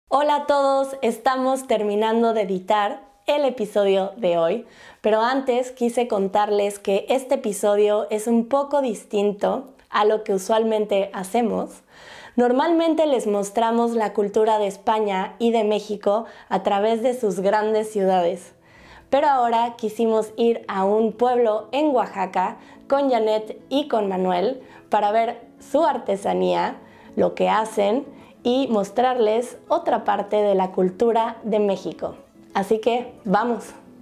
Hola a todos, estamos terminando de editar el episodio de hoy, pero antes quise contarles que este episodio es un poco distinto a lo que usualmente hacemos. Normalmente les mostramos la cultura de España y de México a través de sus grandes ciudades, pero ahora quisimos ir a un pueblo en Oaxaca con Janet y con Manuel para ver su artesanía, lo que hacen y mostrarles otra parte de la cultura de México. Así que vamos.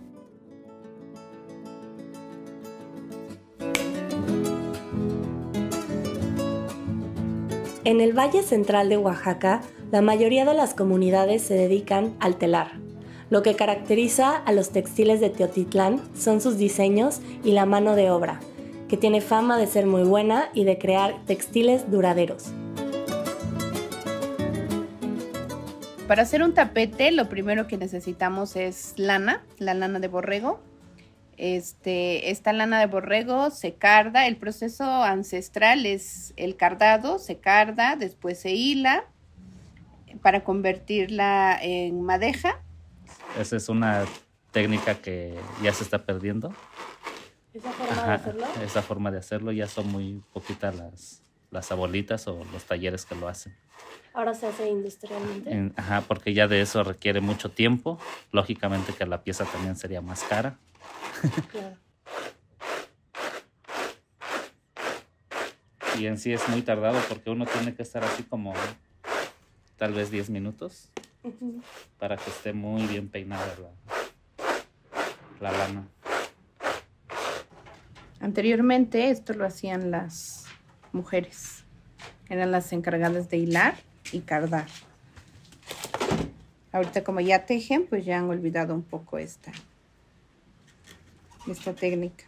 En el Valle Central de Oaxaca, la mayoría de las comunidades se dedican al telar. Lo que caracteriza a los textiles de Teotitlán son sus diseños y la mano de obra, que tiene fama de ser muy buena y de crear textiles duraderos. Para hacer un tapete, lo primero que necesitamos es lana, la lana de borrego. Esta lana de borrego se carda, el proceso ancestral es el cardado, se carda, después se hila para convertirla en madeja. Esa es una técnica que ya se está perdiendo. ¿Esa forma de hacerlo? Esa forma de hacerlo, ya son muy poquitas las abuelitas o los talleres que lo hacen. Ahora se hace industrialmente. Porque ya de eso requiere mucho tiempo. Lógicamente que la pieza también sería más cara. Claro. Y en sí es muy tardado porque uno tiene que estar así como tal vez 10 minutos para que esté muy bien peinada la lana. Anteriormente esto lo hacían las mujeres, eran las encargadas de hilar y cardar. Ahorita como ya tejen, pues ya han olvidado un poco esta técnica.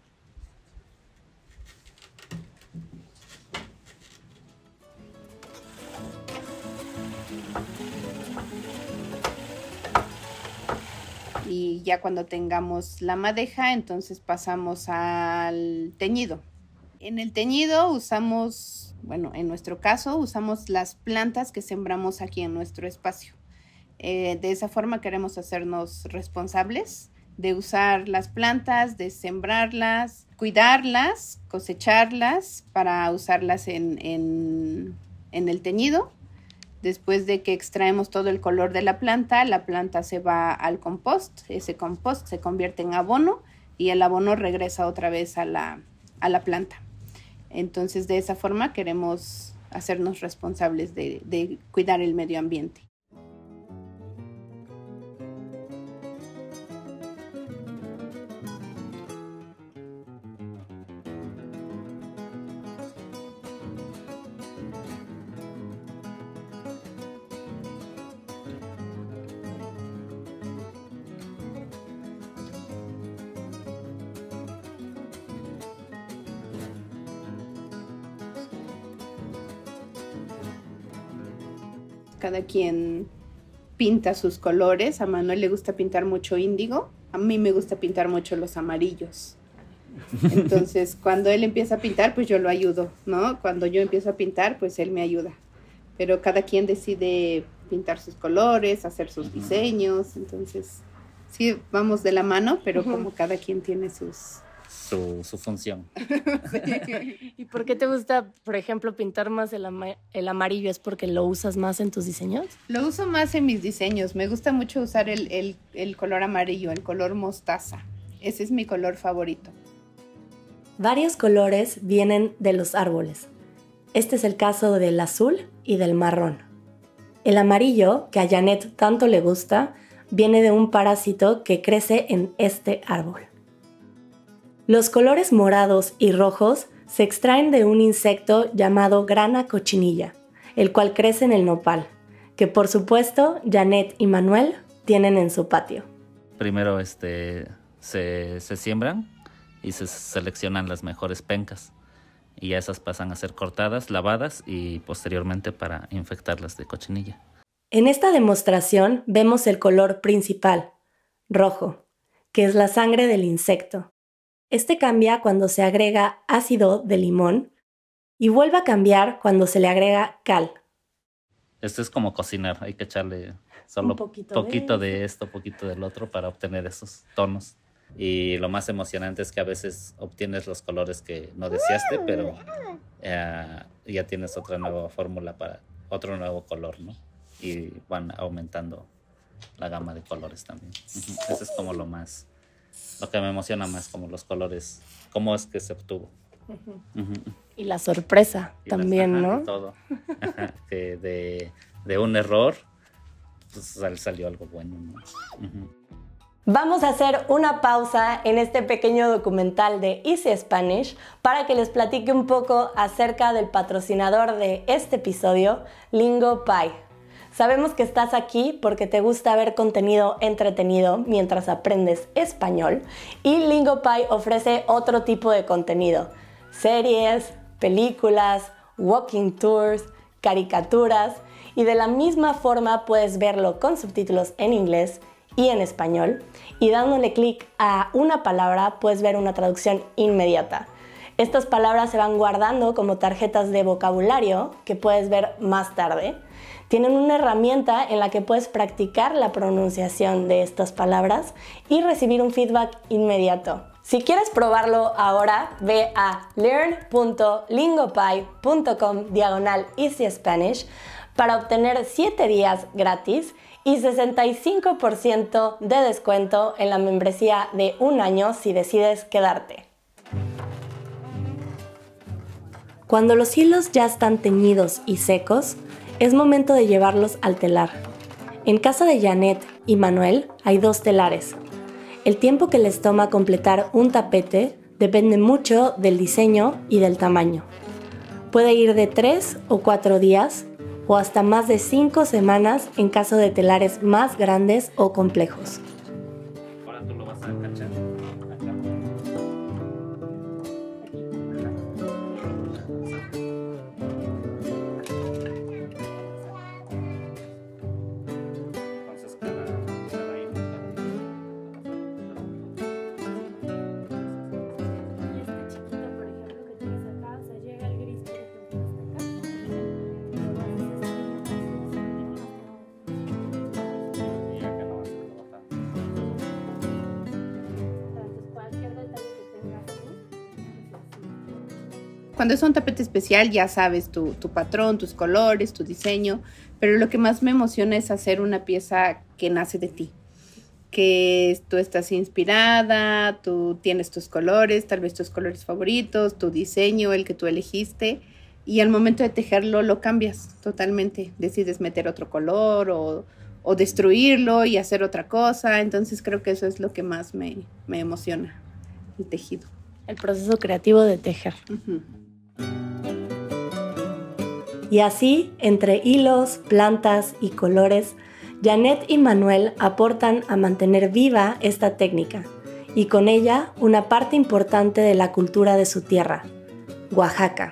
Y ya cuando tengamos la madeja, entonces pasamos al teñido. En el teñido usamos, en nuestro caso, usamos las plantas que sembramos aquí en nuestro espacio. De esa forma queremos hacernos responsables de usar las plantas, de sembrarlas, cuidarlas, cosecharlas para usarlas en el teñido. Después de que extraemos todo el color de la planta se va al compost. Ese compost se convierte en abono y el abono regresa otra vez a la planta. Entonces, de esa forma queremos hacernos responsables de cuidar el medio ambiente. Cada quien pinta sus colores. A Manuel le gusta pintar mucho índigo. A mí me gusta pintar mucho los amarillos. Entonces, cuando él empieza a pintar, pues yo lo ayudo, ¿no? Cuando yo empiezo a pintar, pues él me ayuda. Pero cada quien decide pintar sus colores, hacer sus diseños. Entonces, sí, vamos de la mano, pero como cada quien tiene su función. ¿Y por qué te gusta, por ejemplo, pintar más el amarillo? ¿Es porque lo usas más en tus diseños? Lo uso más en mis diseños. Me gusta mucho usar el color amarillo, el color mostaza. Ese es mi color favorito. Varios colores vienen de los árboles. Este es el caso del azul y del marrón. El amarillo, que a Janet tanto le gusta, viene de un parásito que crece en este árbol. Los colores morados y rojos se extraen de un insecto llamado grana cochinilla, el cual crece en el nopal, que por supuesto Janet y Manuel tienen en su patio. Primero se siembran y se seleccionan las mejores pencas y ya esas pasan a ser cortadas, lavadas y posteriormente para infectarlas de cochinilla. En esta demostración vemos el color principal, rojo, que es la sangre del insecto. Este cambia cuando se agrega ácido de limón y vuelve a cambiar cuando se le agrega cal. Esto es como cocinar, hay que echarle solo Un poquito de esto, poquito del otro para obtener esos tonos. Y lo más emocionante es que a veces obtienes los colores que no deseaste, pero ya tienes otra nueva fórmula para otro nuevo color, ¿no? Y van aumentando la gama de colores también. Eso es como lo que me emociona más, como los colores, cómo es que se obtuvo. Y la sorpresa también, ¿no? Y todo. Que de un error pues salió algo bueno, ¿no? Vamos a hacer una pausa en este pequeño documental de Easy Spanish para que les platique un poco acerca del patrocinador de este episodio, LingoPie. Sabemos que estás aquí porque te gusta ver contenido entretenido mientras aprendes español y LingoPie ofrece otro tipo de contenido: series, películas, walking tours, caricaturas, y de la misma forma puedes verlo con subtítulos en inglés y en español, y dándole clic a una palabra puedes ver una traducción inmediata. Estas palabras se van guardando como tarjetas de vocabulario que puedes ver más tarde. Tienen una herramienta en la que puedes practicar la pronunciación de estas palabras y recibir un feedback inmediato. Si quieres probarlo ahora, ve a learn.lingopie.com/easyspanish para obtener 7 días gratis y 65% de descuento en la membresía de 1 año si decides quedarte. Cuando los hilos ya están teñidos y secos, es momento de llevarlos al telar. En casa de Janet y Manuel hay 2 telares. El tiempo que les toma completar un tapete depende mucho del diseño y del tamaño. Puede ir de 3 o 4 días o hasta más de 5 semanas en caso de telares más grandes o complejos. Ahora tú lo vas a cachar. Entonces cada hilo. Y este chiquito, por ejemplo, que tienes acá, o sea, llega el gris, por ejemplo, hasta acá. Y acá no vas a trabajar. Entonces, cualquier detalle que tengas tú, Cuando es un tapete especial ya sabes tu patrón, tus colores, tu diseño, pero lo que más me emociona es hacer una pieza que nace de ti, que tú estás inspirada, tú tienes tus colores, tal vez tus colores favoritos, tu diseño, el que tú elegiste, y al momento de tejerlo lo cambias totalmente, decides meter otro color o destruirlo y hacer otra cosa. Entonces creo que eso es lo que más me emociona, el tejido. el proceso creativo de tejer. Uh-huh. Y así, entre hilos, plantas y colores, Janet y Manuel aportan a mantener viva esta técnica y con ella una parte importante de la cultura de su tierra, Oaxaca.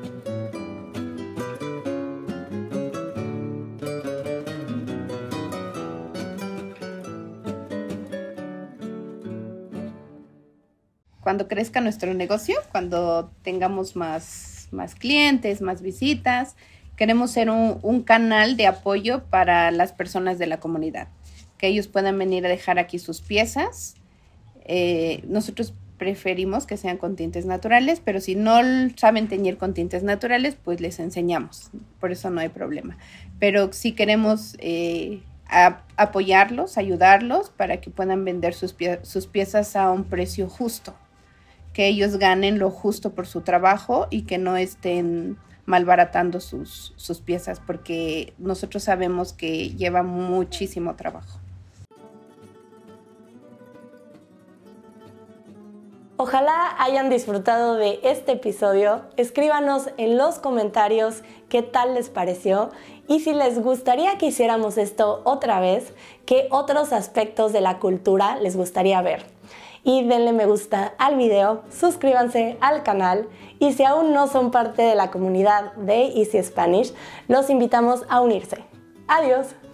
Cuando crezca nuestro negocio, cuando tengamos más clientes, más visitas, queremos ser un canal de apoyo para las personas de la comunidad, que ellos puedan venir a dejar aquí sus piezas. Nosotros preferimos que sean con tintes naturales, pero si no saben teñir con tintes naturales, pues les enseñamos, por eso no hay problema. Pero sí queremos apoyarlos, ayudarlos para que puedan vender sus piezas a un precio justo, que ellos ganen lo justo por su trabajo y que no estén malbaratando sus piezas, porque nosotros sabemos que lleva muchísimo trabajo. Ojalá hayan disfrutado de este episodio. Escríbanos en los comentarios qué tal les pareció y si les gustaría que hiciéramos esto otra vez, qué otros aspectos de la cultura les gustaría ver. Y denle me gusta al video, suscríbanse al canal y si aún no son parte de la comunidad de Easy Spanish, los invitamos a unirse. ¡Adiós!